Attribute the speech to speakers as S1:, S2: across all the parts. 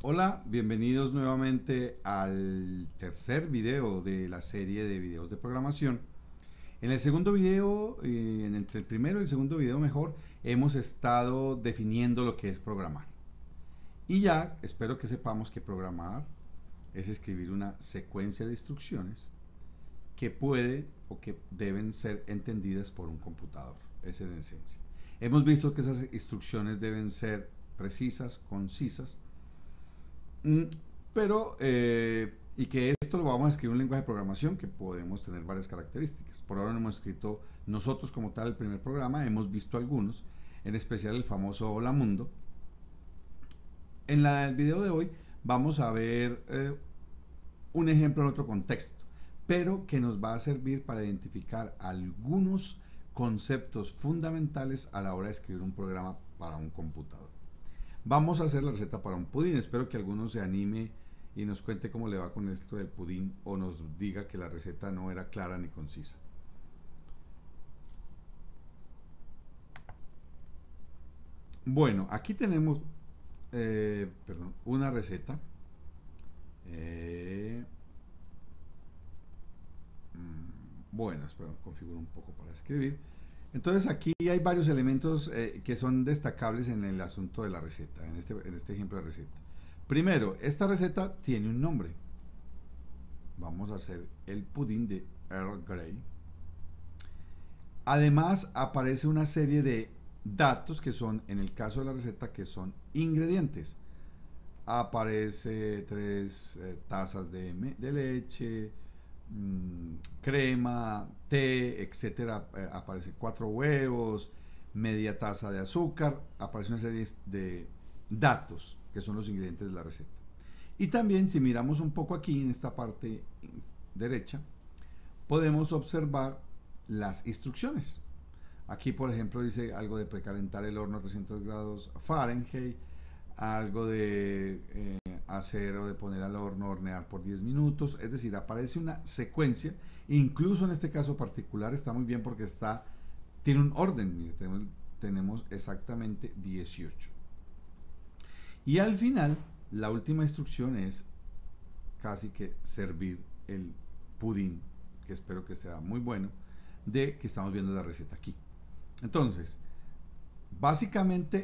S1: Hola, bienvenidos nuevamente al tercer video de la serie de videos de programación. En el segundo video, entre el primero y el segundo video mejor, hemos estado definiendo lo que es programar. Y ya espero que sepamos que programar es escribir una secuencia de instrucciones que puede o que deben ser entendidas por un computador. Esa es la esencia. Hemos visto que esas instrucciones deben ser precisas, concisas, Mm, pero, y que esto lo vamos a escribir en un lenguaje de programación que podemos tener varias características. Por ahora no hemos escrito nosotros como tal el primer programa, hemos visto algunos, en especial el famoso Hola Mundo. En el video de hoy vamos a ver un ejemplo en otro contexto, pero que nos va a servir para identificar algunos conceptos fundamentales a la hora de escribir un programa para un computador. Vamos a hacer la receta para un pudín. Espero que alguno se anime y nos cuente cómo le va con esto del pudín o nos diga que la receta no era clara ni concisa. Bueno, aquí tenemos una receta. Eh, bueno, espero configuro un poco para escribir. Entonces aquí hay varios elementos que son destacables en el asunto de la receta, en este ejemplo de receta. Primero, esta receta tiene un nombre. Vamos a hacer el pudín de Earl Grey. Además aparece una serie de datos que son, en el caso de la receta, que son ingredientes. Aparece 3 tazas de leche, crema, té, etcétera. Aparece 4 huevos, media taza de azúcar. Aparece una serie de datos que son los ingredientes de la receta. Y también, si miramos un poco aquí en esta parte derecha, podemos observar las instrucciones. Aquí, por ejemplo, dice algo de precalentar el horno a 300 grados Fahrenheit, algo de hacer o de poner al horno, hornear por 10 minutos. Es decir, aparece una secuencia. Incluso en este caso particular está muy bien porque tiene un orden. Mire, tenemos exactamente 18. Y al final, la última instrucción es casi que servir el pudín, que espero que sea muy bueno, de que estamos viendo la receta aquí. Entonces, básicamente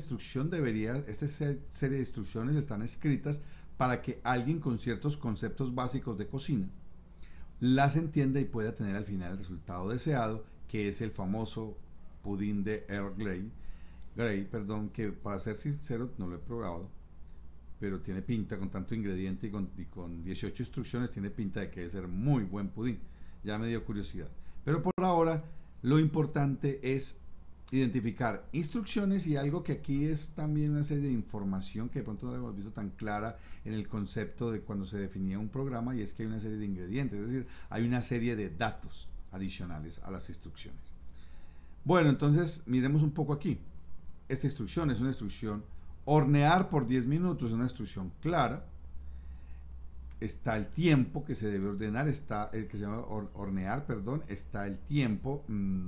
S1: esta serie de instrucciones están escritas para que alguien con ciertos conceptos básicos de cocina las entienda y pueda tener al final el resultado deseado, que es el famoso pudín de Earl Grey, que para ser sincero no lo he probado, pero tiene pinta, con tanto ingrediente y con 18 instrucciones, tiene pinta de que debe ser muy buen pudín. Ya me dio curiosidad. Pero por ahora, lo importante es identificar instrucciones y algo que aquí es también una serie de información que de pronto no lo hemos visto tan clara en el concepto de cuando se definía un programa, y es que hay una serie de ingredientes, es decir, hay una serie de datos adicionales a las instrucciones. Bueno, entonces miremos un poco aquí. Esta instrucción es una instrucción hornear por 10 minutos, es una instrucción clara. Está el tiempo que se debe ordenar, está el que se llama hornear, perdón, está el tiempo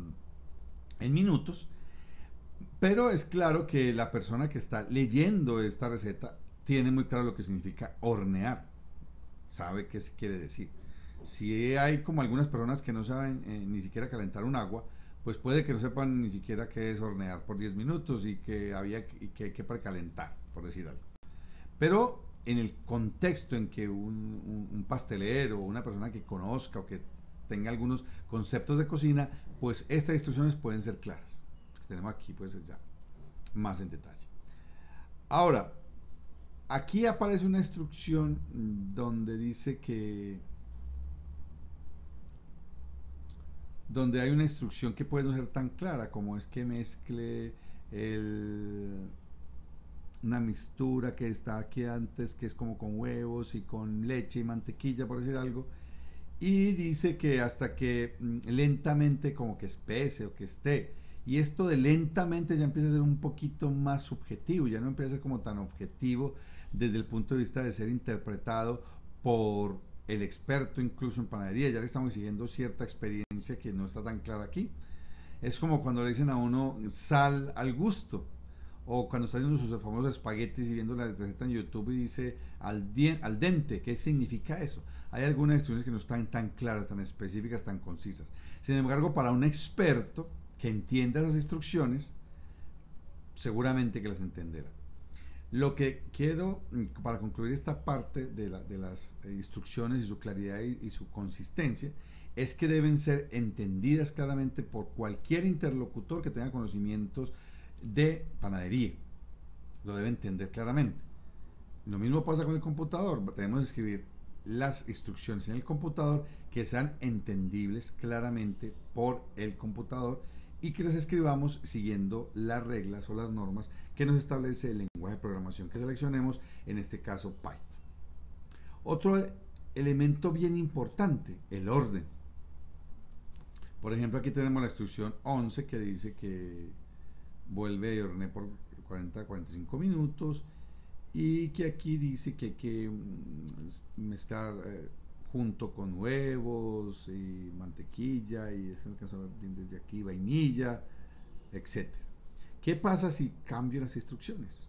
S1: en minutos, pero es claro que la persona que está leyendo esta receta tiene muy claro lo que significa hornear, sabe qué se quiere decir. Si hay como algunas personas que no saben ni siquiera calentar un agua, pues puede que no sepan ni siquiera qué es hornear por 10 minutos y que hay que precalentar, por decir algo. Pero en el contexto en que un pastelero o una persona que conozca o que tenga algunos conceptos de cocina, pues estas instrucciones pueden ser claras. Lo que tenemos aquí puede ser ya más en detalle. Ahora, aquí aparece una instrucción donde dice que donde hay una instrucción que puede no ser tan clara como es que mezcle el, una mixtura que está aquí antes, que es como con huevos y con leche y mantequilla, por decir algo, y dice que hasta que lentamente como que espese o que esté. Y esto de lentamente ya empieza a ser un poquito más subjetivo, ya no empieza a ser como tan objetivo desde el punto de vista de ser interpretado por el experto incluso en panadería. Ya le estamos siguiendo cierta experiencia que no está tan clara aquí. Es como cuando le dicen a uno sal al gusto O cuando está haciendo sus famosos espaguetis y viendo la receta en YouTube y dice al dente, ¿qué significa eso? Hay algunas instrucciones que no están tan claras, tan específicas, tan concisas. Sin embargo, para un experto que entienda esas instrucciones, seguramente que las entenderá. Lo que quiero, para concluir esta parte de las instrucciones y su claridad y su consistencia, es que deben ser entendidas claramente por cualquier interlocutor que tenga conocimientos de panadería. Lo debe entender claramente. Lo mismo pasa con el computador. Tenemos que escribir las instrucciones en el computador que sean entendibles claramente por el computador y que las escribamos siguiendo las reglas o las normas que nos establece el lenguaje de programación que seleccionemos, en este caso Python. Otro elemento bien importante, el orden. Por ejemplo, aquí tenemos la instrucción 11 que dice que vuelve y hornee por 40 a 45 minutos y que aquí dice que hay que mezclar junto con huevos y mantequilla y es que saber bien desde aquí vainilla, etcétera. ¿Qué pasa si cambio las instrucciones?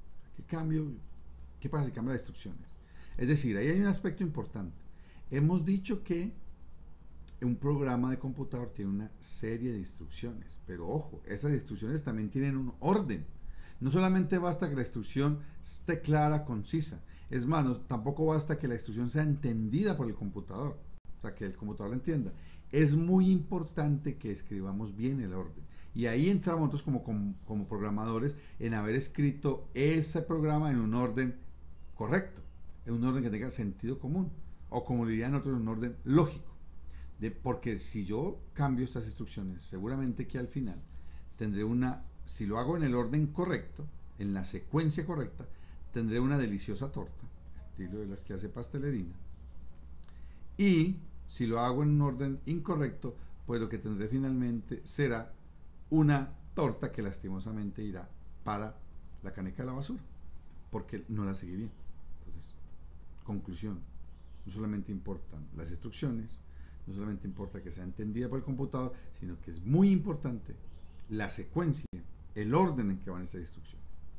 S1: ¿Qué pasa si cambio las instrucciones? Es decir, ahí hay un aspecto importante. Hemos dicho que un programa de computador tiene una serie de instrucciones, pero ojo, esas instrucciones también tienen un orden. No solamente basta que la instrucción esté clara, concisa. Es más, tampoco basta que la instrucción sea entendida por el computador, o sea, que el computador la entienda. Es muy importante que escribamos bien el orden. Y ahí entramos nosotros como programadores en haber escrito ese programa en un orden correcto, en un orden que tenga sentido común, o como dirían otros, en un orden lógico. Porque si yo cambio estas instrucciones, seguramente que al final tendré si lo hago en el orden correcto, en la secuencia correcta, tendré una deliciosa torta, estilo de las que hace Pastelería. Y si lo hago en un orden incorrecto, pues lo que tendré finalmente será una torta que lastimosamente irá para la caneca de la basura, porque no la seguí bien. Entonces, conclusión, no solamente importan las instrucciones, no solamente importa que sea entendida por el computador, sino que es muy importante la secuencia, el orden en que van estas instrucciones.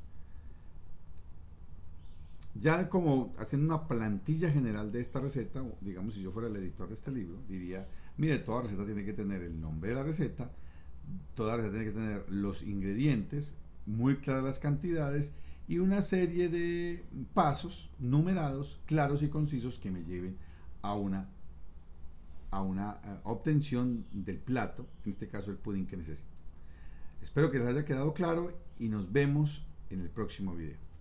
S1: Ya como haciendo una plantilla general de esta receta, digamos si yo fuera el editor de este libro, diría, mire, toda receta tiene que tener el nombre de la receta, toda receta tiene que tener los ingredientes, muy claras las cantidades y una serie de pasos numerados, claros y concisos que me lleven a una obtención del plato, en este caso el pudín que necesito. Espero que les haya quedado claro y nos vemos en el próximo video.